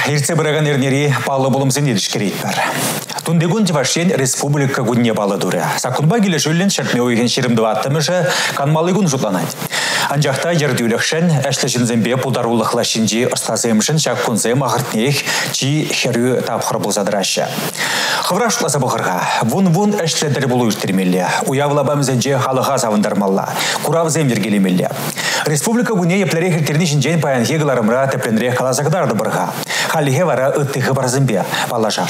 ирце бұраған ернері палы болымзен едішкерейттір. Тундегун Чувашен республика гунне балы дұры. Сакунба келі жүлін шертме ойген шерімді аттымышы канмалығын жұтланады. Анжақта ердеулікшін әшлішін зімбе пұлдарулық лашынжи ұстазымшын шаққунзым ағыртнех чи херю тапқыр бұлзадырашы. Хыврашласа бұқырға, вун-вун әшледері бұлу үштірмелі. Уявлабамызенже халыға завындармалла. Куравзем вергелемелі. Республика гунне еплері хертернішін жен паян хегіларымра тепленрек қалазагдарды бұрға. Халихе вара үттіхі барзымбе балажар.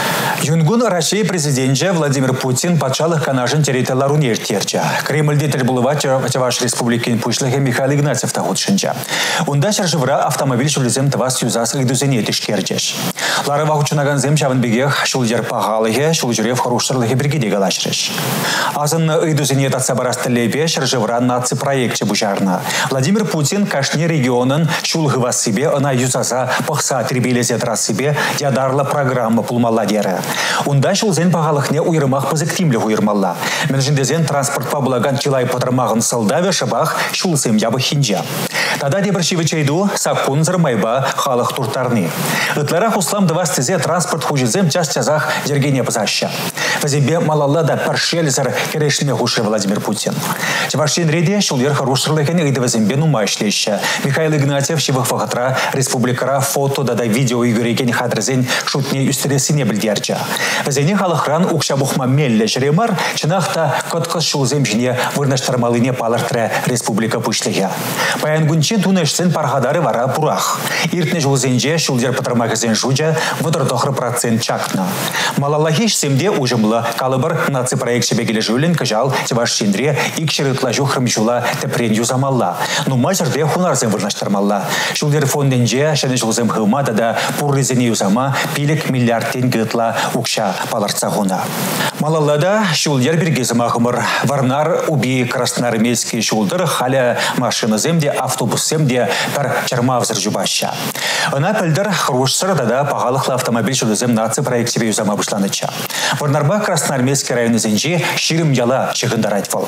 Юнгун Россия президенті Владимир Путин патшалық канажын территорияларын ертерчі. Кремльде тілбулыва Чуваш республикин пушлығы Михаил Игнатьев тағутшынча. Онда шаржывра автомобиль шулізем тывас юзас үйдузене тішкерчеш. Ларыва учынаган зем шавынбегех шулдер пағалығы, шулжырев хорошырлығы біргеде галашреш. Азынны үйдузене татса барастылебе шаржывра наци проектче бұжарна. Владимир Путин кашни регионын шулғыва себе ына юзаса пықса трибелезе трасыбе ядарла программа пулмалла дері. Унда шулзен пағалықне уйрымақ пызықтимлі уйрмалла. Менжіндезен транспортпа бұлаган чилай патырмағын сылдаве шыбақ шулсым ябы хинжа. Тада дебіршиві чайду сакун зырмайба халық туртарны. Ытлара хуслам дывастызе транспорт хужизем час-чазах зергене пызаща. Вазимбе малалла да паршелізір керешме хуши Владимир Путин. Чавашин реде шулер харушырлыхене ыйды вазимбе нумайшлеща. Михаил Игнатьев шивых фахатра республикара фото да видео игрекен хадрзен шутне үстересіне білдерча. Вазене халықран укшабухма мелле жремар чынақта көткіс шулзем жіне вырнаштармалыне палыртыры республика пүшліге. Паянгунчен тунешсен пархадары вара пурах. Иртне жулзенже шулдер патырмағызен жуджа вұдырдоқры процент чакна. Малалахиш семде ужымлы калыбыр наци проект шебегелі жүлін кыжал Чуваш шендре икшерытла жухрым жула тепрен юзамалла. Нума жерде хунарзен вырнаштармалла. Шулдер фонденже шәне жулзем хылмада да пуррезене юзама пилік миллиард тенгітла укша паларцагуна. Малалада шулдер бергезім ағымыр. Варнар уби красноармейский шулдыр халя машина земде автобус земде пар чармавзыр жубаща. Она пілдір хрушсырда да пағалықлы автомобиль шулдызем наци проект себе юзама бұшланыча. Варнарба красноармейский районы зенже ширим яла чығындар айтфал.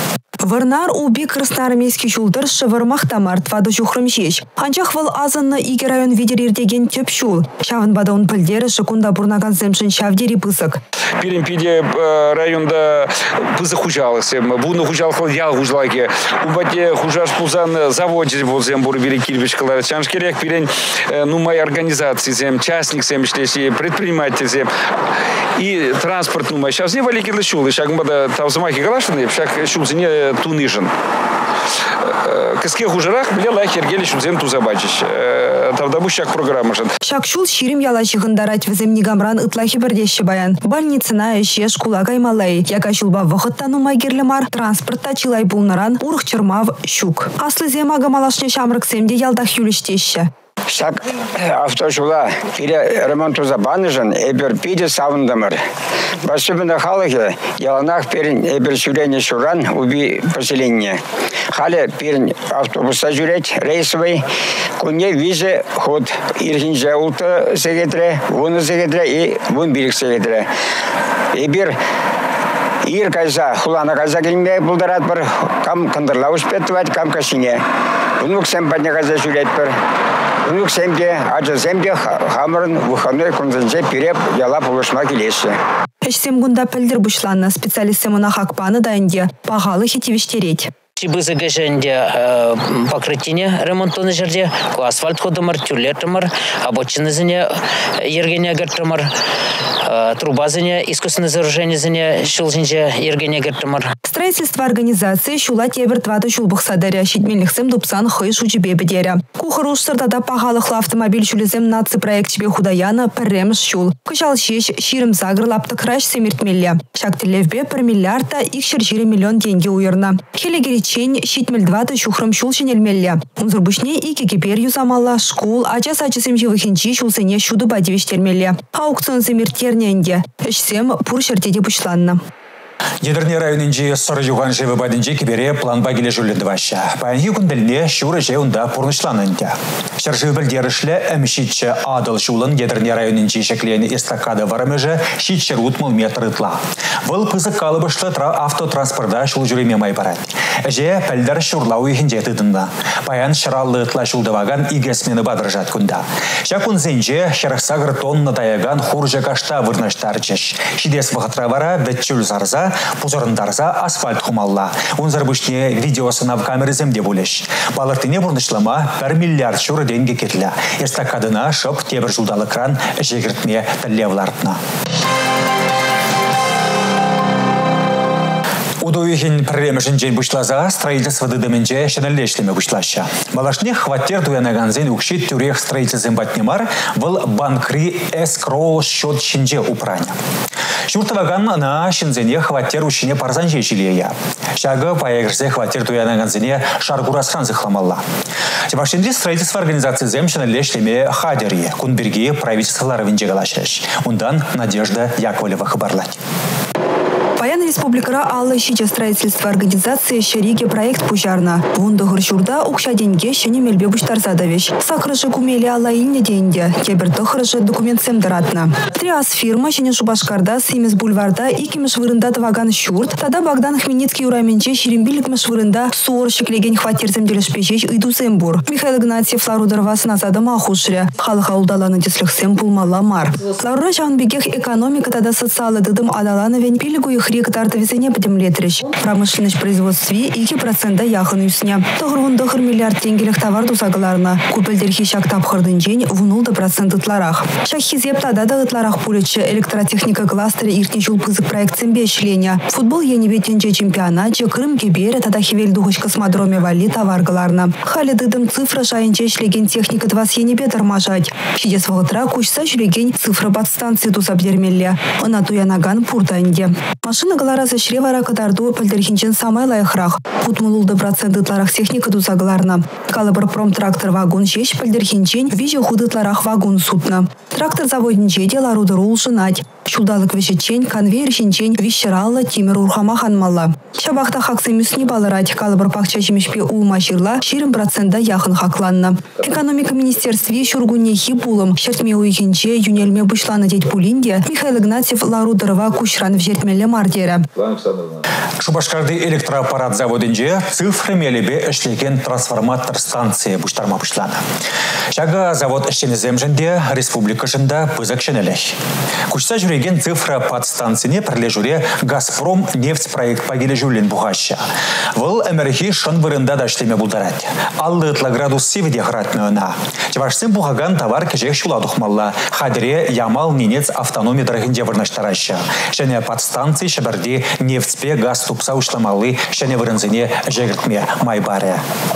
Варнар уби красноармейский шулдыр шывырмақ тамар твады жухрым жеш. Анчах вал азынны иге район видер ердеген төп шул. Шавын бада он пілдері шықунда бұрнаган земшін шавдері пысық. Перемпиде районда пызы хужалысы. Буны хужалықлы ял хужалаке. Убате хужаш пузан заводчиз бол зем буры бері кирбеш кылары. Чаншкерек перен нумай организации зем, частник зем иштеші, предприниматель зем. И транспорт нумай. Сейчас не валикерлы шулы. Шагын бада тавзымахи галашыны, шаг шулзыне тунышын. Кыске хужарах біле лайк ергелі шулзен тузабачыш. Тавдабу шак программашын. Шак шул ширим яла шығындарать візем негамран ытлахи бірдеші баян. Больницына еше шкула каймалай. Яка шулба вғыттану майгерлімар транспортта чилай булнаран урх чырмав щук. Аслы зем агамалашне шамрық семде ялдах юліштеші. Шак автошула пире ремонту забаныжын эбер пиде савындамыр. Басыбында халығы яланах перін эбер сүрені шуран уби поселение. Халі перін автобуса жүрет рейсовый, күнне визе ход ирхинже улты сегетре, вуны сегетре и вун бірік сегетре. Эбер ир кайза, хулана кайза келмей бұлдарат бір, кам кындырла успеттівать, кам кашине. Бұнық сен бәдне кайза жүрет бір. Бұнық сенде, ажы земде хамырын выходной күнзінже пиреп яла пулышма келесі. Эшсем гунда пілдір бұшланна специалистемына хақпаны дайынде пағалы хетевіштерет. Бызы гаженде покрытине ремонтуны жерде, асфальт ходымыр, тюрлетімір, обочины зіне ергене гертімір, труба зіне, искусственное сооружение зіне шулжинже ергене гертімір. Строительство организации шула тебір твады шулбық садаря, шетмеліксім дұпсан хый шучебе бедері. Кухару сыртада пағалықлы автомобиль шулезем наци проект чебе худаяна пірремш шул. Кышал шеш ширым загыр лапты краш семертмелі. Шактілевбе 1 миллиарда икшір 20 миллион деньги уйырна. Хелегеричен шетмел 20 шухрым шул шенелмелі. Унзырбышне ике кепер юзамалла школ ачас-ачасым живыхенчи шулсене шуды бадевештермелі. Аукцион семертерненде. Эшсем пур шертеде бұшланна. Едерне районынжи соры жуған жеві бадынжи кебере планба келе жүлінді башы. Пәйінгі күнділіне шуры же ұнда пұрнышланынды. Шаржы білдерішлі әмшитші адыл жулын едерне районынжи шеклені эстакада варымыжы шитші рутмыл метр ытла. Бұл пызық калыбышлы автотранспорда шул жүреме май барад. Әже пәлдер шурлау ехінже тыдында. Паян шыраллы ытла шулдываган игесмені бадыржат күнда. Шакун зенже шырықсағыр тонны таяган хуржа кашта вырнаштарчыш. Шидес вғытра вара бәтчүл зарза, пузырындарза асфальт хумалла. Унзар бүшне видеосына в камеры земде булеш. Балыртыне бұрнышлама 1 миллиард шуры денге кетілі. Естакадына шып тебір жылдалы кран жегіртме тәллевлартына. Удуихин премешін жен бұшлаза строительство дыдымынже шынелешлеме бұшлаша. Балашне хваттер туянаганзен укшит тюрех строительством батнемар был банкри эскроу счет шинже упраня. Шуртаваган на шинзене хваттер ушине парзанже жилея. Шага поягрзе хваттер туянаганзене шаргурасхан захламалла. Тевашинде строительство организации зем шынелешлеме хадерие, кунберги правительстволары винже галашеш. Ундан Надежда Яковлева хабарлать. Паян республикара аллы щича строительства организации шериге проект пужарна. Вунда гыршурда укша деньге шене мельбе буштарза давеш. Сакрыжы кумели алла инне деньде. Кеберто хырыжы документ семдыратна. Триас фирма шене Шубашкарда Симес бульварда икимеш вырында таваган шурт. Тада Богдан Хмельницкий ураменче шерембиликмеш вырында суор шеклеген хватер земделешпешеш иду зембур. Михаил Игнатьев Ларудырвас назада махушре. Халыха удаланы деслихсем пулмала мар. Лаура жанбегех экономика тада социалы дыдым адалановен пилигу их ректарты везене подемлетрич. Промышленность производстве 2% яхын үсіне. Тоғырғын миллиард тенгелек товар дузагаларына. Купелдерхи шак тапхырдың жен вунулды процент ытларах. Шаххизеп тада да ытларах пулечі электротехника кластеры иртне жул пызык проектсен бешлене. Футбол енебетенче чемпионатче Крым кебері тада хевел дуғыш космодроме вали товаргаларына. Халі дыдым цифра жайынче шлеген техника двас енебет армажать. Шидес вғытра кучса шлеген цифра подстанции дузабдермелле. Она туянаган пуртанде. Машина галараза шревара кадарду пальдерхинчен самай лайхрах. Путмулулды проценты техника дузагаларна. Калыбыр промтрактор вагон жеш пальдерхинчен виже худытларах вагон сутна. Трактор заводниче де Ларудыр улшынать. Шулдалык вешечен конвейер шинчен вишералла тимер урхамахан малла. Шабахта хаксы мюсни балырать. Калыбыр пахча жемешпе улма ширла 4% яхын хакланна. Экономика министерстве шургуне хипулым. Шертме уйхинче юнельме бушланы деть пулинде. Михаил Игнатьев Ларудырова кушран в жертмеле мардера. Шубашкарды электроаппарат заводынже цифры мелебе эшлеген трансформатор станция буштарма бушланы. Шага завод эшченезем жінде республика жында пызык шенелек. Кучса жүреген цифра подстанцияне прилежуре Газпром нефть проект пагеле жүлен бұғашы. Выл әмірхи шын вырында да шлеме бұлдарат. Аллы ытла градус севеде ғыратмыына. Чевашсын бұғаган товар кежек шула дұқмалла. Хадире Ямал Ненец автономия дырғынде вырнаштарашы. Және подстанции шабарди нефтьпе газ тупса ушламалы және вырынзыне жегіртме майбаре.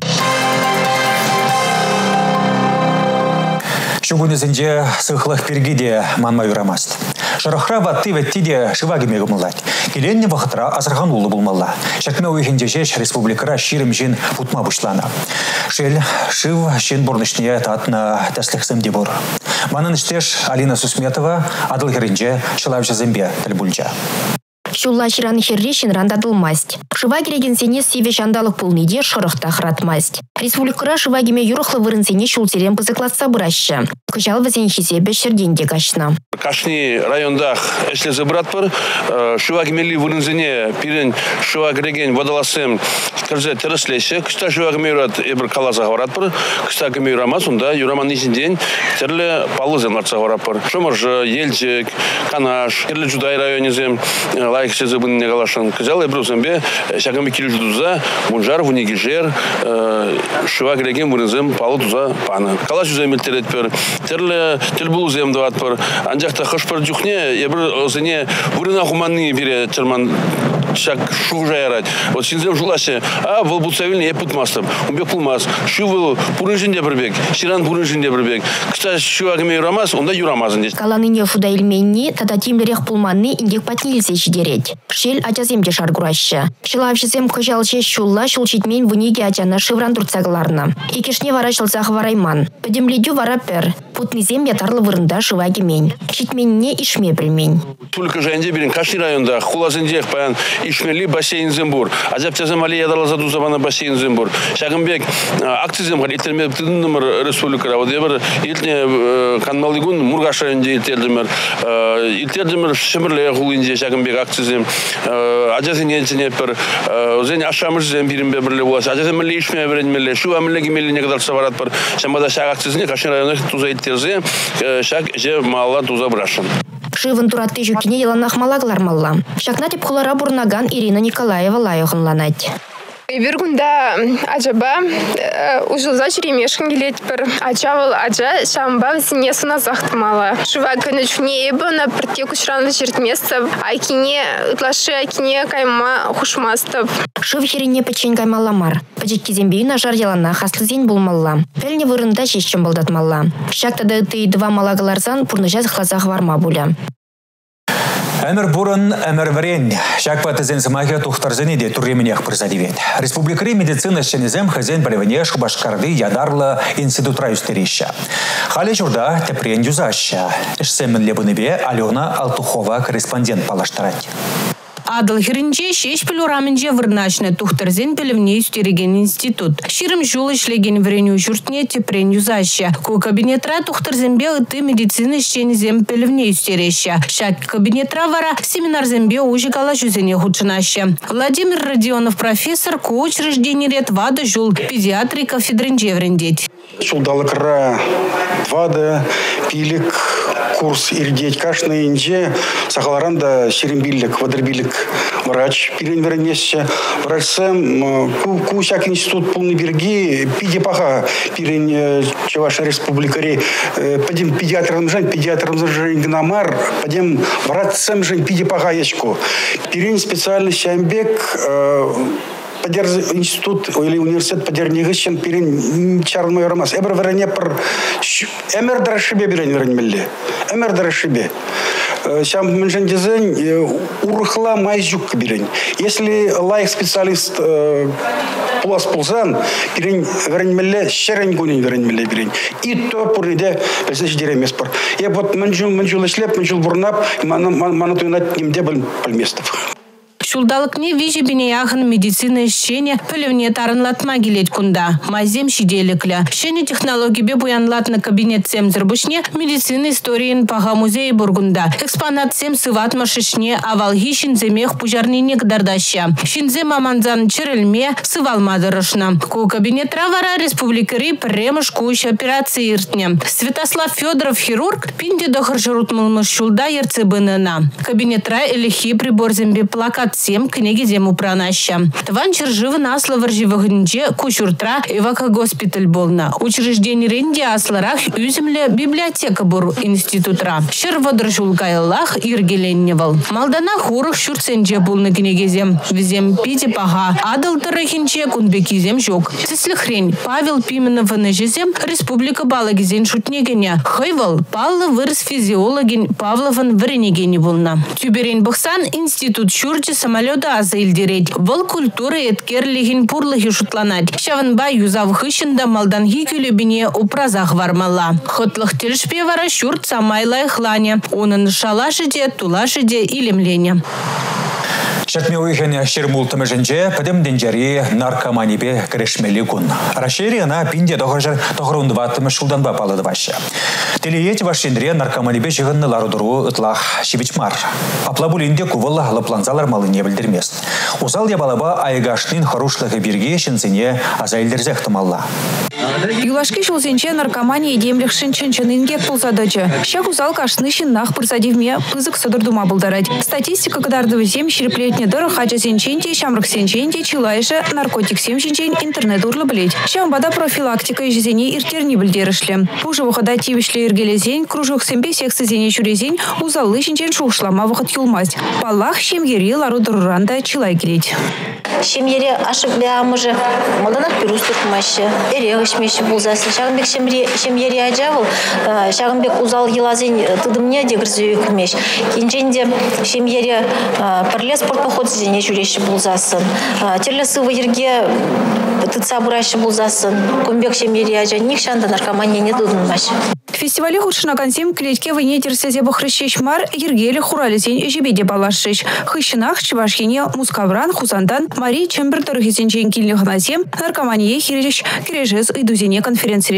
Шугунезінде сықлық пергеде манма юрамаст. Шарахра ватты вәттиде шываге мегімылад. Келенне вақытра азырған улы болмалла. Шәкме ойхенде жеш республикара ширім жен путма бұшлана. Шел шыв жен бұрнышне татына тәсліқсім дебұр. Манын іштеш Алина Сусметова адыл херінже шылав жазымбе тілбүлжа. Шулла ширан херрешин рандадылмасть. Шыва кереген сене севе жандалық пулниде шырықта хратмасть. Республикара шывагеме юрықлы вырынсене шултерен пызыклатса бұраща. Кыжал вазен хизебе шерденде кашна. Кашни райондах эшлезе братпыр, шывагемели вырынсене пирен шыва кереген водоласым кірзе теріслесе, кыста шывагеме юрат эбір калаза ғаратпыр, кыста кеме юрамаз, онда юраман несінден терлі палызен ларца ғаратпыр. Шомыржы, елжек, канаш, керлі жудай районезем, лайксе забынне галашан. Кызал эбрузембе шагамbe килі жудуза, мунжар, вунегижер, шыва кереген вырынзем палы туза паны. Калаш жүземел теретпір, тел бұл үзем дуатпыр. Анжақта қышпыр жүхне, ебір өзіне вырына хуманны бере терман шак шу жайрать. Вот синзем жуласе, бұл бұтсавилне епутмастым. Умбек пулмас. Шу бұл пурынжінде бірбек, ширан пурынжінде бірбек. Кыста шу агаме юрамаз, онда юрамазын дес. Каланыне фуда илменни, тада тимлерек пулманны индек патнилзе жидерет. Шел ажаземде шаргураща. Шылавшызем кыжалче шулла шулчитмен вынеге ажана шывран турцагларна. Икешне вара шылзах варайман. Подемледю вара пер. Путнизем ятарлы вырында шывагемень. Читменне ишме білмень. Только жайынде берін Кашни районда хулазындех паян ишмели бассейн зембур. Азаптязым али ядала задузавана бассейн зембур. Шагымбек акцизем гал итерме птын номер республикара. Вот ебір илтне канмалыгун Мургаш районде илтердімір. Илтердімір шымырле хулынде Шагымбек акциз шизем. Ажазин ецене пер озен ашамырзем бирим берле was. Ажазин милли ишме берен милли шу амлеги милли не кадар саварат пер. Шамада шагаксызне Кашин районы туза иттерзе шаг же мала туза брашын. Шивын туратты жүкіне еланақ малаглар малла. Шакна теп хулара бурнаган Ирина Николаева лайығынланать. Бергунда аджаба ужылза черемешкін келет бір ачавыл ача шамба сине суна захтымала. Шыва көнічіне ебіна біртек ұшранды жертместіп, айкине ұтлашы айкине кайма хушмастып. Шыв херине печень каймаламар. Пачетки зембейна жар елана хаслызен булмалла. Пельне вырында шешчен балдатмалла. Шактады ты два малагаларзан пурныжаз хлазах варма буля. Әмір бұрын, әмір варен. Шакпаты зенсімаға тұқтарзыны де түрременех призадивет. Республикари медицина шенезем хазен білевіне Шубашкарды ядарлы институтра үстереща. Халі жұрда тепрен юзаща. Ішсемін лебінебе Алена Алтухова корреспондент палаштарать. Адыл хиринче шеш пилураменче вырначны тухтарзен пилевне үстереген институт. Ширым жол ишлеген вреню журтне тепрен юзаща. Ку кабинетра тухтарзенбе ыты медицины шенезем пилевне үстереща. Шак кабинетра вара семинарзенбе ужикала жүзене худшынаща. Владимир Родионов профессор ку учреждение ред вады жул педиатрика федренче врендеть. Шулдалыкра вады пилик курс ирдеть кашны инже сахаларанда шерембилик вадырбилик врач пирен вернесче врачсем кушак институт полный берги пидипаха пирен Чувашия республикари подем педиатром жень гнамар подем врачсем жень пидипаха ечку пирен специальность Шамбек институт или университет подернегищен пирен чармой ромас. Эбер верене пр эмер драшибе бирен веренмелле. Эмер драшибе. Сам менжен дизайн урхла майжук бирен. Если лайк специалист плас пулзан пирен веренмелле шерен гунин веренмелле бирен. И то пурниде песеч деремес пар. Я вот менжул шлеп менжул бурнап манатуйнат немде пальместов. Шулдалыкне вижи бинеяхын медицина ищене пөлевне тарынлатма келет кунда. Мазем шиделіклі. Шене технологии бе буянлатны кабинет сем зірбушне медицина историян паға музей бургунда. Экспонат сем сыватма шишне авалги шинземех пужарнине кдардаща. Шинзем аманзан чырылме сывалмадырышна. Ку кабинет равара республикари премыш куш операции иртне. Святослав Федоров хирург пинде дохаржарутмылмыш шулда ерцебынына. Кабинетра элихи прибор зембе плакат всем книги зему пранаща. Тван черживы насло варживыгнже кучуртра эвака госпиталь болна. Учреждение ренде асларах юземле библиотека бур институтра. Шерводр жулгайлах иргеленневал. Малдана хурых шурценже булны книгизем. Визем пити пага. Адал тарахинче кунбекизем жок. Цислихрень Павел Пименов нежизем республика балагизен шутнегеня. Хайвал Павла вырос физиологин Павлован вренегени булна. Тюберин Бахсан институт шурчи самолета азаилдереть. Вол культуры эткерлихин пурлахи шутланать. Шаванба юзав хыщында малданги кюлебине упразах вармала. Хотлах тельшпе вара шурт самайла эхланя. Унын шалашиде, тулашиде и лемленя. Шатме уйхене шермултымы женже пәдем денжари наркоманибе крешмели кун. Рашери ана пинде тоғырундываттымы шулданба палады башы. Телеети вашендре наркоманибе жығынны ларудыру ытлах шивичмар. Аплабулинде кувалла лапланзалар малыне білдірмест. Узал ябалаба айгашнин хорошлығы бірге шынзіне азайлдерзек тымалла. Юлашки шулзенче наркомания демлих шинченченинге пулзадачы. Щак узал кашны шиннах пырзадивме пызык содырдума булдарать. Статистика кадардывы зем шереплетне дыры хача сенченте, шамрак сенченте, чилайше, наркотик семченчен, интернет урлы блеть. Щамбада профилактика и жизни иртерни більдерішлі. Пужы выхода тивишлі иргелезень, кружок сембе сексы зене чурезень, узалы шинчен шушлама выход юлмасть. Палах шемьери лару дыруранда чилай келеть. Шемьере ашып беамыжы, малданах пирустук маще, эрегыш меші булзасын. Шағынбек шемьере ажавыл, шағынбек узал елазень тыдымне дегірзі өкімеш. Кинченде шемьере парле спорт поход зене жүреші булзасын. Терлі сывы ерге тыца бураші булзасын. Көмбек шемьере ажаник шанда наркомания не дудынмаш. Фестивале худшына консем клетке войне терсезе бахрыщещ мар ергелі хуралезень жебеде балашыш. Хыщынах Чувашине Мускавран Хузандан Мари Чембер Торгизенчен кильных назем наркомания хириш кирежез и дузине конференции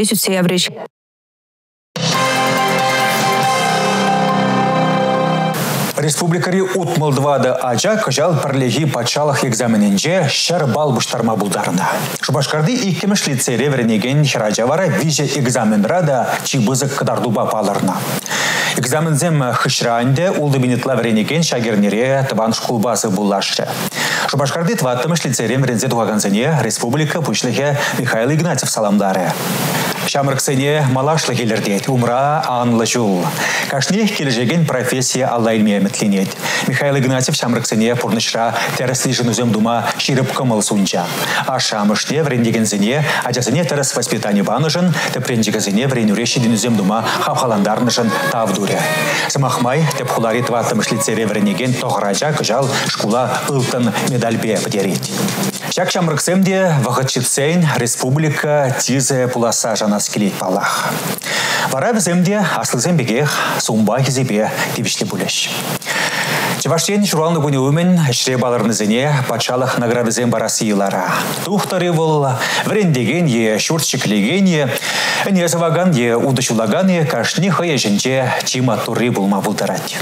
Республикари утмылдвады ача кыжал пірлеги патшалық экзаменінже шар бал бұштарма бұлдарына. Шубашкарды иккеміш лицейре веренеген хиражавара виже экзаменра да чибызык кыдардуба паларына. Экзамензем хышранде улды бинетла веренеген шагернере тыван шкулбасы бұллашы. Шубашкарды тваттымыш лицейрем верензе туғаганзене республика пучлыхе Михаил Игнатьев саламдары. Шамрыксене малашлы келердет, умра анлы жул. Кашнех кележеген профессия аллайме метленет. Михаил Игнатьев шамрыксене пурнышра теріслі жынузем дума ширып кымыл сунча. А шамышне врендегензене, ажасыне теріс воспитание баныжын, тепрендегензене вренюреші денузем дума хапхаландарнышын тавдуре. Самахмай теп хулари тваттымыш лицере вренеген тоғыража кыжал шкула ылтын медальбе бдерет. Шак шамрыксемде вахытчитсейн республика тизе пуласа жанас келет палах. Вара віземде аслызем бегех сумба хизебе девишлі булеш. Чеваштен шуралны күні өмен шре баларнызыне патшалық наградызем барасыйлара. Тухтары выл врендеген е шуртшіклеген е, әне заваган е удышулаган е кашни хая женче чима туры булма булдарать.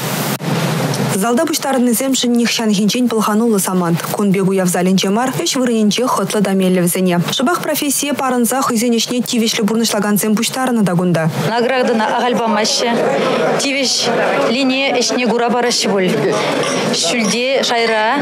Залда буштарынызем шынних шанхинчен пылханулы самант. Кунбегу явзаленче мар, эш вырыненче хотлы дамеллевзене. Шыбах профессия парынса хызенешне тивешлі бурнышлаганцем буштарыны дагунда. Наградына ағалбамашы, тивеш линия эшне гура барашы бұл. Шүлде шайра,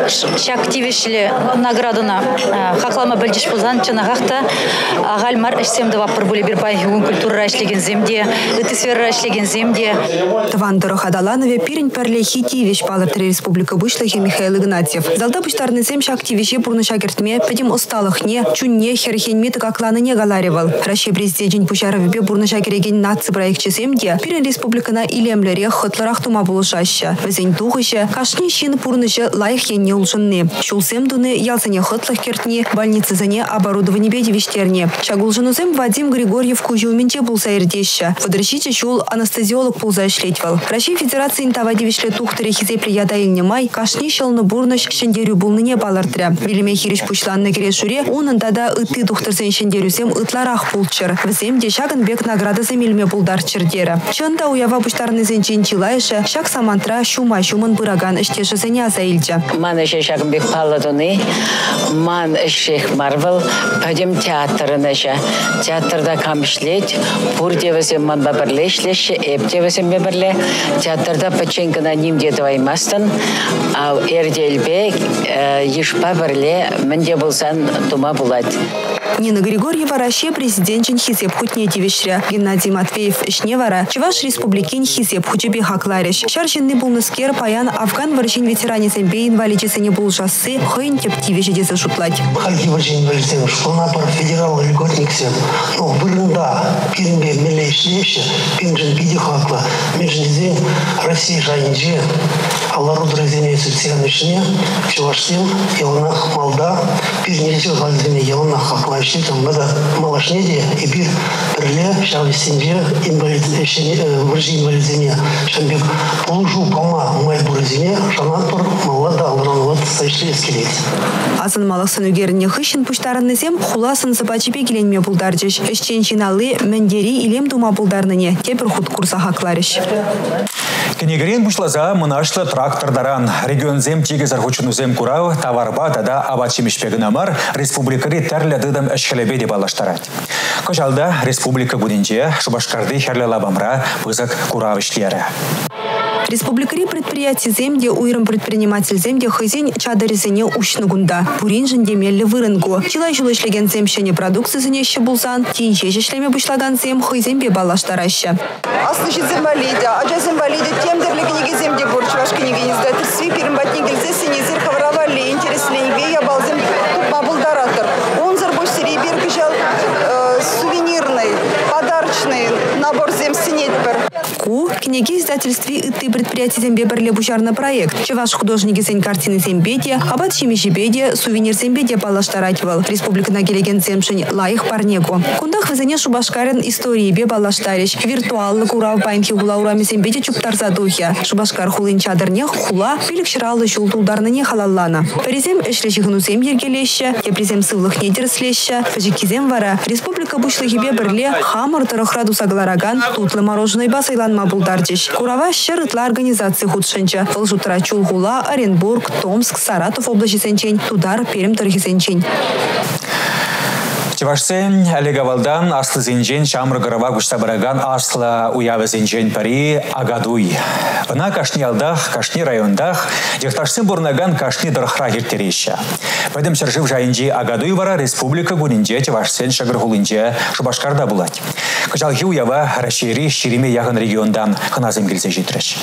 шак тивешлі наградына хақлама білдіш бұлзан, чынағақта ағалмар эшсемді вапыр бұлі бір байғын культура әшлеген земде, үтісфера әшлеген земде. Твандыры Хадаланове пирень пәрлехи тивеш палатыры республика бұшлығы Михаил Игнатьев. Залда бұштарнызем шак тивеше бұрны шагертме, пәдем усталықне, чунне, херхенме тықақланыне галаревал. Раши президент Пушаровебе бұрны шагереген наци проектчесемде, пирень республикана илемлере хытларах тума бұлышаща. Візен туғыше, кашни шин бұрнышы лайық енне ұлжынны. Шулсем дуны ялсыне хытлық кертне, больницызыне оборудование бедевештерне. Шагулжынузем Вадим Григорьев кужуменче бұлса ердеща. Подращите шул анестезиолог пулза шлетвал. Раши Федерации интавадевешле тухтыре хизепле ядайылне май, кашни шылны бурныш шендерю булныне балыртыря. Вилиме хириш пучланны керешуре, онын тада ыты тухтырзен шендерюсем ытларах пулчыр. Візем де шагын бек награда земельме булдар чырдері. Чында уява пуштарнызен ченчилайшы, шак самантра шума-шумын бұраган іштешізене азаилча. Ман еще шагын бек палладуны, ман ішек марвал, пәдем театрыныша. Театрда камшлеть, пурдевізем ман бабырлешлеші, эптевізем бебірле, театрда паченкана нимде дваймастан, а эрдельбе ешпа бірле мінде болсан тума булат. Нина Григорьева раще президентчен хизеп хутне тивешря. Геннадий Матвеев шневара, Чуваш республикин хизеп хучебе хаклариш. Шаршинный булныскер паян Афган варчин ветеране зембе инвалидисене был жассы, хойн теп тивеше дезе шутлать. Хаги варчин инвалидисене школна пар федерал льготниксем. Но вырында пирнбе милей шлеше, пинжен пиди хакла, межнезе Россия жанже, Аллару дразене социальнышне, Чувашсем, Елнах Малда, пирнезе галзене Елнах хакла. Там надо малашнеде и бир перле шали семье инвалид варжи инвалидзене шамбек полужу пома май бурзене шанатор малада алранват сайшли скелет. Азын малаксын үгеріне хышын пуштарыны зем хуласын сыбачипе келенме булдаржыш. Эшченчиналы мендери илем дума булдарныне тепір худ курса хакларыш. Кенегерен бушлаза мұнашлы трактордаран. Регион зем тегі зархучыну зем курау товарба тада абачимешпегін амар республикари тәрлі дыдым әшхелебе де балаштарад. Кожалда республика гуденче Шубашкарды херлелабамра пызык курау ішлері. Республикари предприятий земде уйрым предприниматель земде хызен чадаризене ушнугунда. Пурин жендемелі вырынгу. Чилай жылышлеген земшене продукции зенеще булсан, тинче жешлеме бушлаган зем хызенбе балаштараща. Аслышит зембалиде, аджа зембалиде темдерлі книги земде бурч ваш книги издательстви, перембатнигель зесене зер хавравали, интересленге я балзем бабулдаратор. Он зарбош серебер кыжал сувенирный, подарочный набор земсинетпер. Ку книги издательстве и предприятий зембе берле бушарный проект. Чуваш художники зен картины зембеде, абат шемешебеде, сувенир зембеде балаштаративал. Республика нагелеген земшень лайых парнегу. Кундах везене Шубашкарен истории бе балаштариш. Виртуалы курав байнхи хула урами зембеде чуптарза духя. Шубашкар хулын чадырне хула пилік шыралы жултулдарныне халаллана. Перезем эшлешігіну зем ергелеші, епрезем сывлых недерслеші, фажикизем вара. Республика бушлыгибе берле хамыр тырыхраду саглараган, тутлы мороженый басайланма булдар булачыш. Курава шырытла организация худшынча. Волжутра Чулгула, Оренбург, Томск, Саратов области сенчень, Тудар, Пермь торги сенчень. Чевашсен Олегавалдан аслы зенжен шамры гырыва күшта бараган аслы уявы зенжен пари Агадуй. Вна кашни алдах, кашни райондах, дехташсен бурнаган кашни дырхра хиртереща. Пәдім шыржив жайынжи Агадуй вара республика гунинже Чевашсен шагыргулынже Шубашкарда булать. Качалхи уява Рашири Шириме ягын региондан хыназым келсе житреш.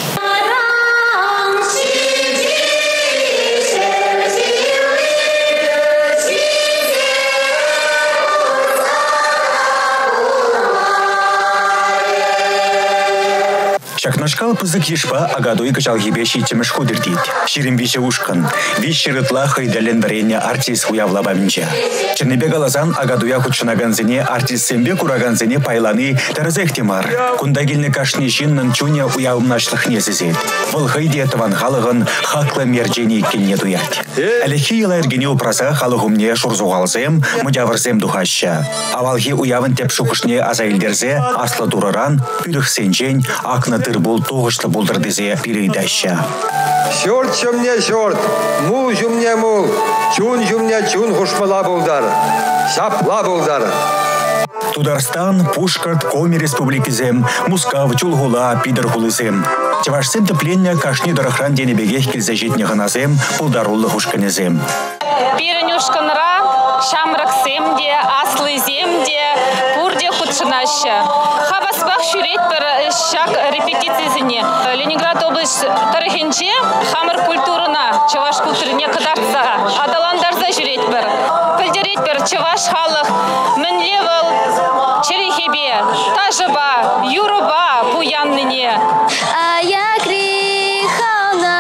Шакнашкал пызык ешпа Агадуй качалгибе шитемеш худырдит. Ширимбише ушкан. Вишширытла хайдален варенья артист уявла бабинча. Чернебе галазан Агадуя худшынаганзене артист сембе кураганзене пайланы тарызех темар. Кундагильны кашни жиннан чуня уявымнашлых незезет. Выл хайде таван халыгын хаклы мерджени кенне дуять. Әлехи ела эргене упраса халыгумне шурзуғалзем, мудявырзем духаща. Авалхи уявын теп шукышне азайлдерзе аслы дураран, пюрых сенжень, акна был тогышлы булдырдызе перейдаща. Шорт шумне шорт, мул шумне мул, чун шумне чун хушмала булдар, шапла булдар. Тударстан, Пушкарт, Коми республикизем, Мускав, Чулгула, Пидоргулызем. Чевашсен тепленне кашни дырахран денебегех келзе житне гыназем, пулдаруллы хушканезем. Пиренюшканра, шамраксемде, аслыземде, пурде худшынаща. Хабасбах шюрет пер шак репетицизине. Ленинград область тарихенче, хамыр культурына, чеваш культурине кадарца, адаландарза жюрет пер. Пылдерет пер чеваш халық, мінлевыл, черехебе, тажыба, юруба, буянныне. Я крихана,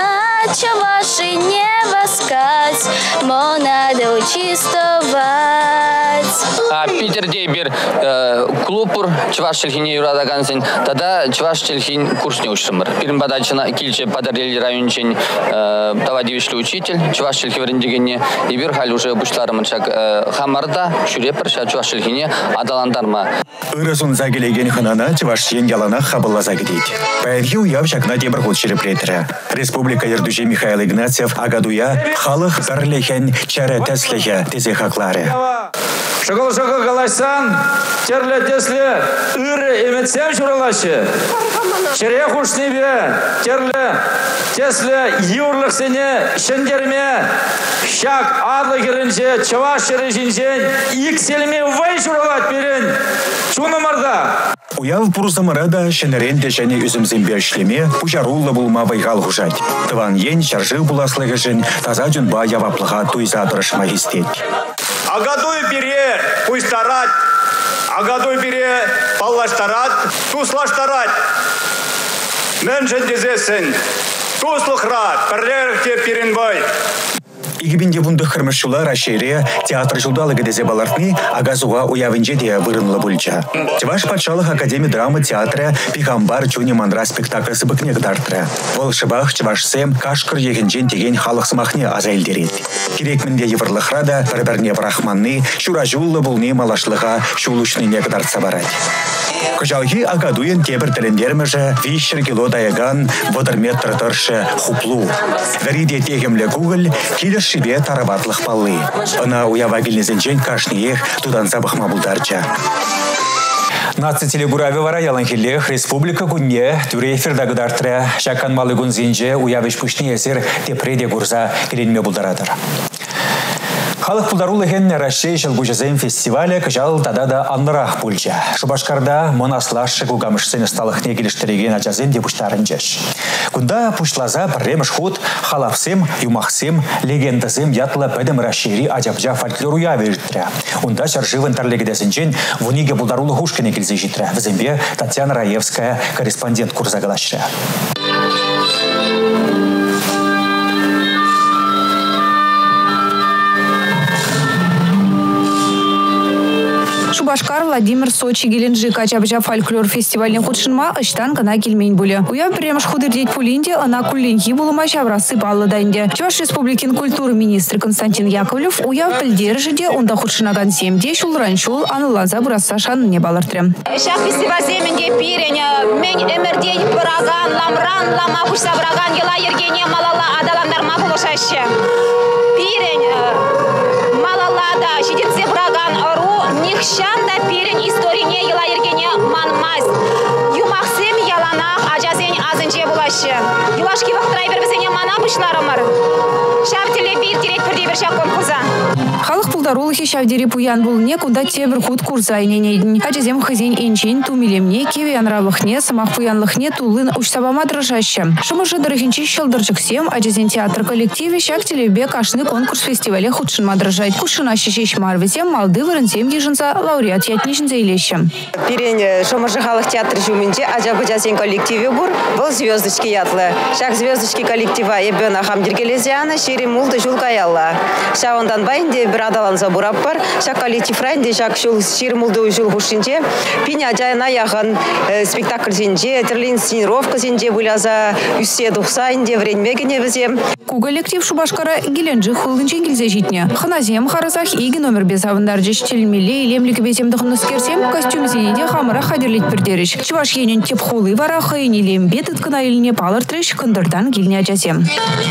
чеваши не воскать, мо надо учистовать. Питерде бир клубур чуваш челхине юрадагансен, тогда чуваш челхин курс не учтымыр. Пирин бадачына килче падарели райончен тавадивишлі учитель, чуваш челхи варендегенне, и бир хали уже бушларымын шак хамарда, шурепір ша чуваш челхине адаландарма. Ырызун загелеген хынана чувашчен ялана хабылла загедет. Паевги уяв шакна дебір худ шереплетірі. Республика Ердуже Михаил Игнатьев Агадуя халық бірлеген чәрі тәслігі тезе хақлары. Шагал-шагал галайсан, терле-тесле, үрі еметсем жұралашы. Шере хушнебе, терле-тесле, юрлық сене, шендерме, шак арлы керінше, чаваш шережінжен, икселме вай жұралат берін. Чунымарда. Уяв пурзамарада шенеренде және үзімзембе ішлеме, пужаруллы булма вайғал хужать. Тыван ен шаржы буласлығы жын, таза жүнба яваплыға туйза тұрышма естет. Агадуй бере пуйстарат, агадуй бере паллаштарат, туслаштарат. Мен жендезесін, туслықрат, пірлерікте пиренбай. Игибинде бунды хырмышчула Рашире театр жудалыгы дезе балартны агазуга уявынже де вырынлы бульча. Чеваш патшалық академия драмы театра Пихамбар чуни мандра спектакль сыбыкне гдартыры. Волшыбах чевашсем кашкыр егенжен деген халық сымахне азайлдерет. Керекмінде еврлыхрада бір-бірне брахманны, шуражуллы булны малашлыға шулушны не гдартса барать. Кожалги Агадуен тебір тіліндерміжі вишер кило даяган водырметр тұршы хуплу. Вариде тегемлі гугл келіш шибе тарабатлық палы. Она уявагілнезенжен кашниех тудан забықма бұлдарча. Наци телегурави вара яланхилех республика гунне тюре эфирдагы дартыры шакан малы гунзинже уявиш пүшні есер тепреде гурза келенме бұлдарадыр. Халық пулдарулы хенне Рашей Шелгужезем фестивале кыжал тадада аннырах пульча. Шубашкарда монаслашы гугамышсен сталыхне келештереген ажазен депуштарын жеш. Кунда пушлаза пірреміш худ халавсем, юмахсем, легендазем ятлы пәдім Рашейри ажабжа фольклору явежіттірі. Унда шаржывын тарлегедесінчен вуниге пулдарулы хушкене келзе життірі. Візімбе Татьяна Раевская, корреспондент курса галашыры. Шубашкар Владимир Сочи Геленджик Ачабжа фольклор фестивальне худшинма ыштан гына келмейн буле. Уя премш худырдет пулинде ана кулленхи булыма шаврасы баллы дайнде. Чуваш республикин культуры министр Константин Яковлев уя пілдержіде онда худшинаган семде шулраншул анылаза бураса шанне балыртырым. Шах фестиваль земенде пиреня мен эмердей браган ламран лама хушса браган ела ергене малала адаландар мапулошаще. Пирень малалада шидетсе браган ару нихшанда пирень историне ела ергене манмаз. Юмахсем яланах ажазень азынже булаще. Юлашки вахтрай бербесене мана бушларымыр. Шавтеле бир терек пирде бір шак конкурса. Халық пулдарулыхи шавдери пуян булне куда тебір худ курзайненейдін. Ажазем хызен энчен тумилемне кеве анравлыхне самах пуянлыхне тулын учсабама дрожаще. Шымыжы дырыхинчи шылдырчыксем ажазен театр коллективе шак телебе кашны конкурс фестивале худшынма дрожать. Худшына шешеш марвезем малды вырынсем ежынса лауреат ятнишінзе илеще. Пирень шымыжы халық театр жуминче ажабы жазен коллективе бур был звездочки ятлы. Шак звездочки коллектива ебена хамдергелезиана шири мулды жулкаялла. Ша ондан байынде бір адаланса бурап бар. Шак коллектив райынде шак шири мулды жул хушинче. Пиня ажайна яған спектакль зенде, терлин сценировка зенде буляза үссе дұқсайынде вренмегене бізем. Ку коллектив Шубашкара Геленджик хулынче келзе житне. Ханазем харасах иги номер 5 авындаржы штелмеле илемлікі беземдіғын скерсем костюм зенеде хамыра хадерлет бірдеріш. Чуваш енен теп хулы вара хайын илем бет ыткына иліне палыр треш кындырдан келіне ажасем.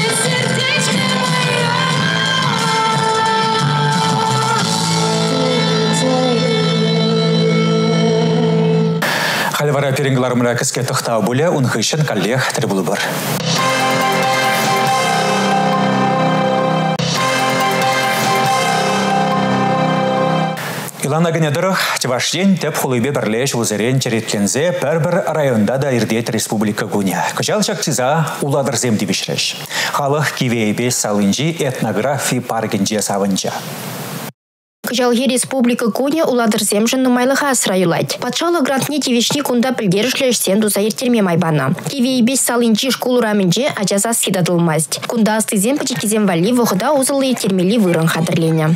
Хальвара перенгларымыра кіске тұқта бөлі ұнғышын коллег трибулы бар. Илана генедырық Чеваштен теп хулыбе бірлеш ұзырен череткензе бір районда да ирдет республика гуня. Кычал шактиза уладыр земді бішреш. Халық кивейбе салынжи этнографии паргенже савынжа. Кыжалге республика Куня уладыр земжын нумайлыға асырайылайд. Патшалы грантне тивешни кунда пілдерішлешсен дузайыр терме майбана. Кивейбес салынчи школу раменже ажаза сидадылмасть. Кунда астызем пачекизем вали вғыда узылы термели вырын хадырлене.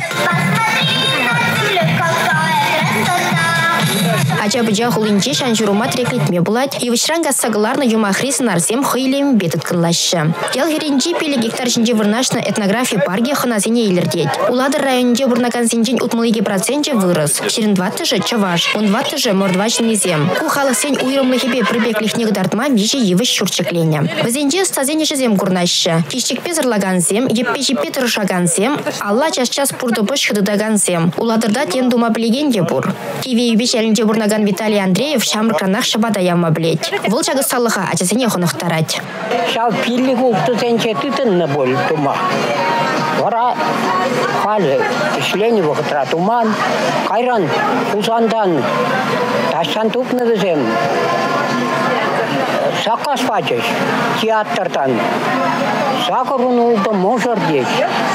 Ачабыжа хулинче шанжурума треклетме булать, и вышранга сагаларна юмахрис нарсем хыйлем бетет кынлашы. Кел херенчи пеле гектар жинже вырнашна этнография парге ханазине илердеть. Уладыр районде вырнакан сенчен утмылыге проценте вырос. Шерендватты же чаваш, ондватты же мордвачный зем. Ку халық сень уйрымлыхебе прибеклихнег дартма виже евыш шурчеклене. Вазенде стазене зем курнашы. Кищек пезырлаган зем, еппечи петрушаган зем, алла час-час пурдобыш хыдыдаган зем. Уладырда тен дума плегенде бур. Киве юбеш әлінде бурнаган Виталий Андреев шамрканах шабада ямма блеть. Волчага салыха ачасене хонухтарать. Шал пиллигу тутенче тутенна боль тума. Вара халі ішлені вғытра туман, қайран ұзандан ташсан тупны візем. Сақас пачеш театрдан. Сақырын ұлды можыр деш.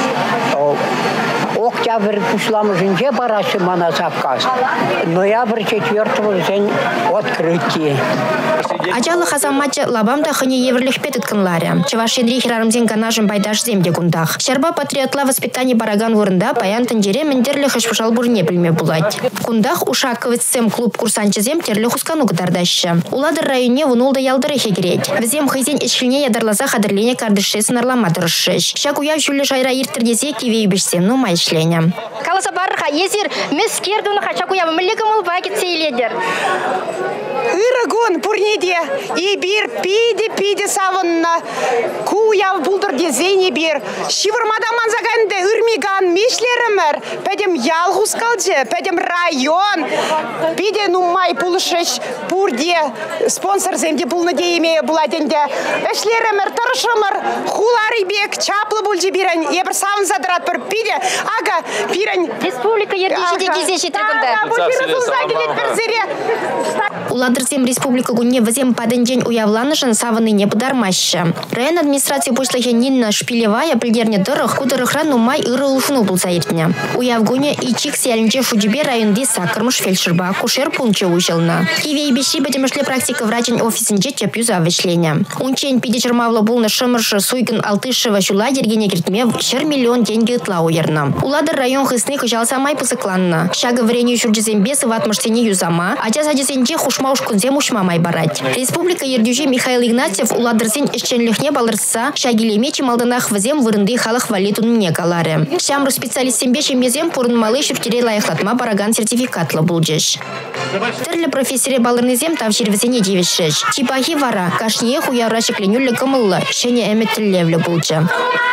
Октябрь пушламы жинже барашы мана сақас. Ноябрь 4-го зен открытие. Ачалы хазамачы лабамда хыне еврлих петыткынларе. Чевашен рейхерарымзен канажын байдаш земде гундах. Шарба патриотла воспитание бараган ворында паян тендере мендерлі хышпышал бурне білме булать. Кундах ушаковецсем клуб курсанчызем терлі хускану гыдардашы. Уладыр районе вунулда ялдыры хегереть. Візем хызен эшкілне ядарлаза хадырлене кардышесын арлама дырышыш. Шак уяв жүлі жайра иртірдесе кивейбішсем ну майшлене. Каласа барыха езір мескердуны хачак уяв мүлігіміл вагетсе иледер. Ирагон пурнеде и бир пиде савынна куяв булдыр дезене бир шивырмада манзаганды үрмиган мишлеремер педем ялгус калже педем район пиде нумай пулышыш пурде спонсор земде пулны дейме буладенде эшлеремер тарышымыр хулары бек чаплы бульже бирен ебір савын задырат бір пиде ага пирен республика ердешеде кезешет регунда. Уладырсем республика гунне вазем паденжен уявланышын савыныне пыдармашы. Район администрация пошлахе Нина Шпилевая пілдерне дырых кудырыхран нумай ыры улшыну бұл сайыртне. Уявгуне ичик сәлінче шудебе районде сакырмыш фельдшерба кушер пунче уйшылна. Кивей беші бәдемішлі практика врачын офисінже чапюза вешлене. Унчен пидечермавлы булны шымыршы суйгын алтышева шула ергене кертме 4 миллион деньги ытла уерна. Уладыр район хысны кыжалса май пысыкланна. Шагы вреню шурджизембе сыватмыштене юзама, ача садесенче хушма ушкунзем ушмамай барать. Республика Ердюже Михаил Игнатьев уладырсен ишченлихне балырса, шагилеме чималданах вазем вырынды халах валитун мне каларе. Шамру специалистембе шемезем пурын малы шуртире лайықлатма бараган сертификатлы булджеш. Терлі профессоре балырнызем тавширвезене девешеш. Типахи вара, кашне хуярашек ленюлі кымылы, шене әметтіллевлі булджа.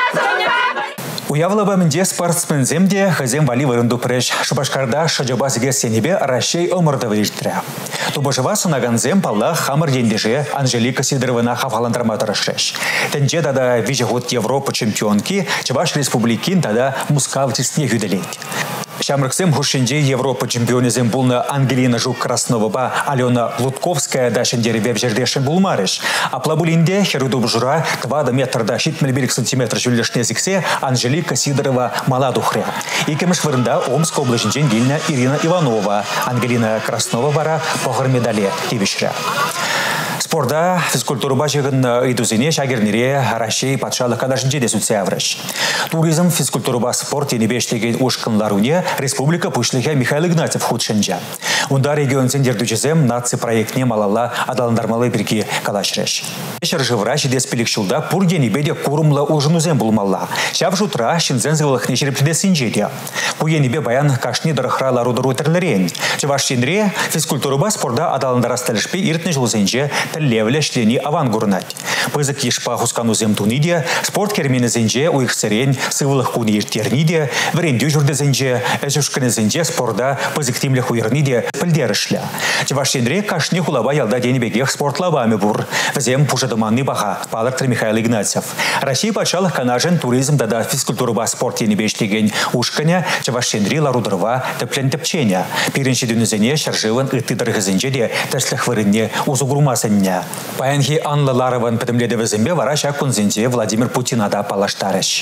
Уявлы бәмінде спортсменземде хазем вали вырынду преш. Шубашкарда шаджабазыге сенебе Рашей омырды виріштірі. Тубажыва сынаганзем палла хамыр дендеже Анжелика Сидоровна хаваландырматырышеш. Тенже тада вижегут Европа чемпионки Чуваш республикин тада мускавтисне юделейді. Шамрыксем хушинже Европа чемпионезем булна Ангелина Жук-Краснова, Алена Лутковская да шендері веб жердешін булмарыш. Аплабулинде херудуб жура 2 метрда 7 сантиметр жүлдешне зіксе Анжелика Сидорова маладухря. Икемеш вырында Омск облачынжен Вильна Ирина Иванова, Ангелина Краснова бара похыр медале тевишря. Спорда физкультура башыгын идузине шагернере Рашей патшалық кадашынже де сүтсәврыш. Туризм физкультура спорт енебештеген ушкынларуне республика пушлыхе Михаил Игнатьев худшынжа. Унда регион сендердучезем наци проектне малала адаландармалы бірге калашреш. Шыржы врач деспелік шулда пургені беде курумла ужынузем булмалла. Шав жутра шинзензывылық нешерепчеде синжеде. Пуенебе баян кашни дырыхрала рудыру терлерен. Чываш сенре физкультура спорда адаландарасталышпе иртне жылзенже левле шлени авангурнать. Пызык ешпа хусканузем туниде, спорт керменезенже уйхсерен сывылых куни иртерниде, врендю журдезенже, эжушканезенже спорда пызыктимле хуерниде пылдерышля. Чевашенре кашни хулаба ялда денебегех спортлабами бур. Взем пужадыманны баха, палыртыр Михаил Игнатьев. Россия пачалых канажен туризм дада физкультура спорт енебештеген ушканя, чевашенре ларудырва теплен тепченя. Пиренші дүнізене шаржывын ыттыдырғызенже де тәсліх вырынне узугурмасынне. Паянхи Анна Ларован петемледе везембе вараша кунзенде Владимир Путин ада палаштарыш.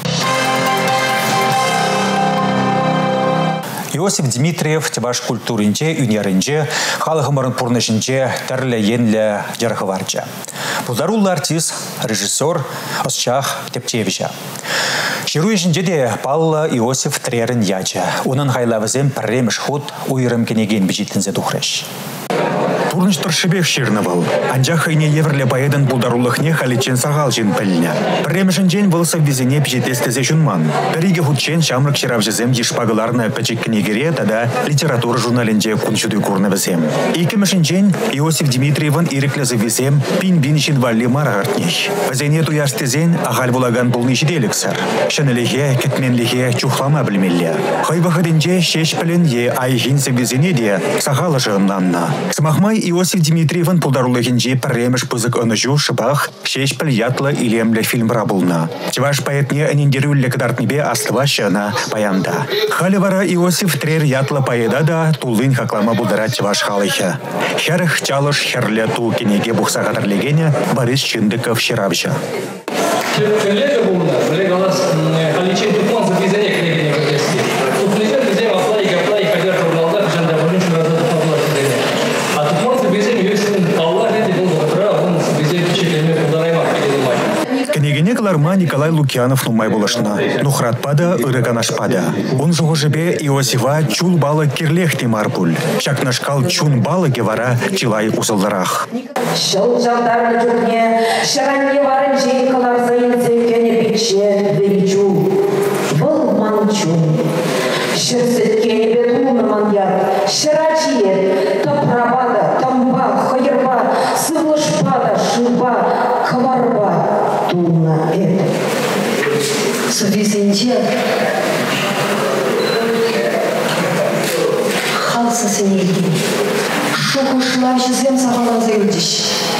Иосиф Дмитриев Чуваш культуринче, юнеринче, халыхымырын пурнышинче тәрлі енлі жархыварча. Пулдарулы артист, режиссер Осчах Тепчевича. Шируешінче де Палла Иосиф Трерін яча. Унын хайлавызем пірреміш худ уйрым кенеген бежитінзе духреш. Турныш тұршыбек ширны был. Анжа хайне еврле байыдын булдарулықне халичен сағал жин піліне. Пірремішін жен вылсып везене пежетестезе жүнман. Піриге худчен шамрық ширавжызем ешпағыларны пәчек кенегере тада литература журналінде күншуды көрні візем. Икемішін жен Иосиф Дмитриевын иреклезі візем пин-бин шин валли марағартнеш. Візене туярстезен ағал булаган бұл нешеделіксір. Шынылеге, кетменлеге чухлама білмелі. Хайбақыденже шеш пілін е айхинсе візене де сағалы жығынланна. Смахмай Иосиф Дмитриевын пулдарулығынже пірреміш пызык ұныжу шыбақ шеш піл ятлы илемлі фильмра бұлна. Чываш паэтне әнендерулі кадартнебе аслыва шына паянда. Халі вара Иосиф Трер ятлы паеда да тулын хаклама бұлдара чываш халыхы. Херх чалыш херлі тул кенеге бұқса қадарлегене Борис Чындыков шырабжа. Коллега бұлна, білек алас халичен тұтман зәпезене кенегене көрдесті. Туплезен бізде аплай қадер журналдар жында бұлын шыразды тұтмадылар кедене. А тұтман зәпезен үйесінің алла реті бұл бұқыра, оның зәпезен чекелме бұлдараймақ кедені май. Кенегене каларма Николай Лукьянов нумай болышна. Нухратпада ырыганашпада. Он жуғы жібе Иосифа чул балы кирлех темарпуль. Шакнашкал чун балы гевара чилай усылдырах. Шыл жалдарлы жүрне, шыранне барын жейін қылар зайын зевкені бекше бейчу. Бұл манчу. Шырсеткені бет умырман яр. Шырачиет, топрабада, тамба, хайырба, сывлышпада, шыба, каварба. Туна эт. Совезенче халсы сенелген. Шуғышлар жізем сағалан зәйдіш.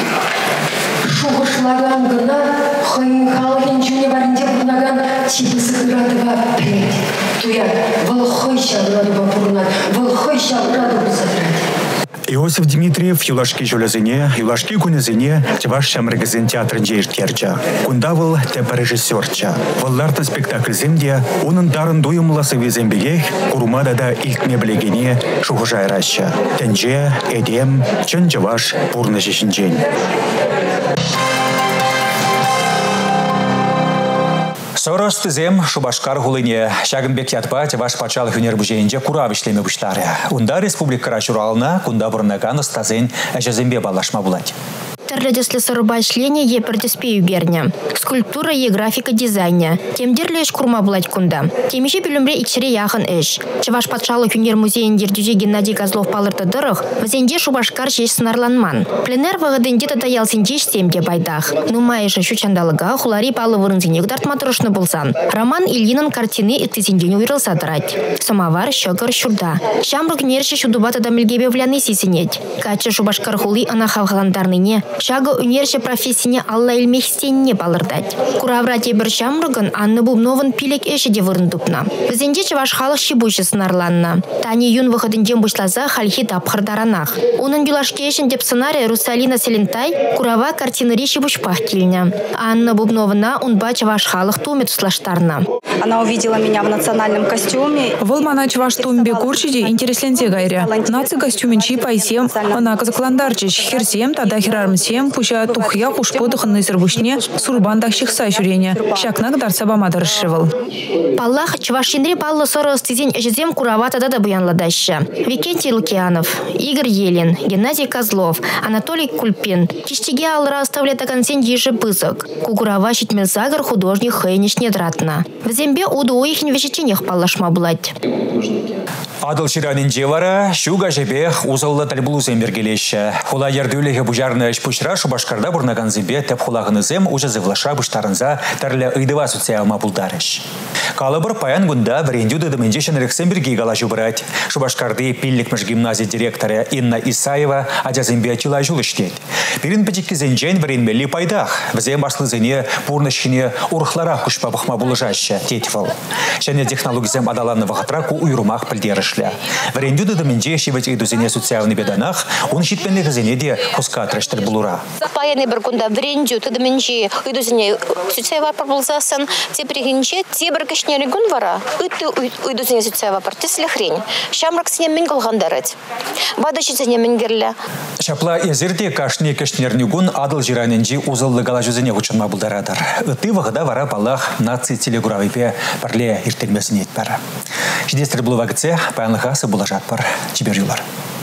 Шуғышлаган ғына хайын қалген жүне барынде бұнаган типісі ғырадыға пілет. Туя, бұл хой шағырады бапұрынат, бұл хой шағырады бұзадырады. Иосиф Дмитриев юлашки жолезине, юлашки кунезине чаваш шамрегезин театрын жейштерча. Кундавыл тепа режиссерча. Валларты спектакль земде, унын дарын дуйымласы везембегех, курумада да илтме білегене шухыжайраща. Тенже, эдем, чын чаваш пурны жешінжен. Сорос тізем Шубашкар хулыне. Шагынбек ятпа чаваш пачал хүнер бүжейінже курав ішлеме бұштары. Унда республикара журалына кунда бұрынаган ұстазен әжазембе балашма бұлады. Терледесле сорба шление е пердеспею берня. Скульптура е графика дизайна. Темдерле эш курма булать кунда. Темише пилюмре икшере яхын эш. Чаваш патшалы күнер музейін дердюже Геннадий Козлов палырты дырых, вазенде Шубашкар жеш сынарланман. Пленер вағыдынде тада ялсенде семде байдах. Нумайыша шучандалыга хулари палы вырынзене гдартма тұрышны болсан. Роман Ильинын картины иттезенден уйрылса дырать. Самовар щегыр щурда. Шамрык нерші шудубата да мілгебе вляны сисенет. Качы Шубашкар хули ана хавхаландарныне. Шага университет профессияне алла илмехстенне балырдать. Кураврате бір шамрыгын Анны Бубновын пилек эшеде вырындупна. Візенде чаваш халық шибуші сынарланна. Тани юн выходынден бушлаза хальхи тапқырдаранах. Унын юлашке ешін деп сценарий Русалина Селентай курава картинери шибушпах кильня. Анна Бубновна унба чаваш халық тумет слаштарна. Она увидела меня в национальном костюме. Вылмана чаваш тумбе курчиде интересленте гайря. Наци костюменчи пайсем, она казакландарчич херсем, тада херармсем, пуща тухья кушподых нызырбушне сурбандах шихса жюрене. Шакнак дарса бамадар шивал. Паллах чавашинре паллы сорос тизень эжезем курава тада да буянладаща. Викентий Лукьянов, Игорь Елин, Геннадий Козлов, Анатолий Кульпин. Киштиге алра оставляет оконцень ежи пызык. Кугурава щитмелсагар художник хэйниш недратна. В зембе уду уихин вещеченех паллашма булать. Адыл ширанин жевара, шуга жебех узалла тальбулузем бергелеші. Хула ердюлеге бужарны пушра Шубашкарда бурнаган зебе теп хулагынызем уже зывлаша буштарынза тарля ыйдыва социалма булдарыш. Калыбыр паян гунда врендю дыдымынже шенерексем берге гала жубырать. Шубашкарды пилликмыш гимназия директора Инна Исаева адязембе чила жулыштет. Пирин печекки зенжен вренмели пайдах. Взем башлызыне пурнышкине урхлара кушпабыхма булыжаща тетивал. Шене технологизем адаланны вахатраку уйрумах пылдерышля. Врендю дыдымынже шивать ыйдузене социальный беданах, он щитпенлег зенеде хускатраштыр булура. Паяны бір күнда врендю тыдымынже ыйдузене социальный пробулзасын, те пригинче, те бір кішнері күн вара, ыйдузене социальный партислі хрень. Шамрак сіне мен кылғандарыд. Бадышызене мен керлі. Шапла езерде кашне кішнерні күн адыл жираненжи узылды гала жүзіне күчінма бұлдарадар. Үтті вағыда вара палах наци телегуравипе парле ертелмесін етпәрі. Жидестір бұл вағытсе, паянлыға сыбыла жатпар. Чибер юлар.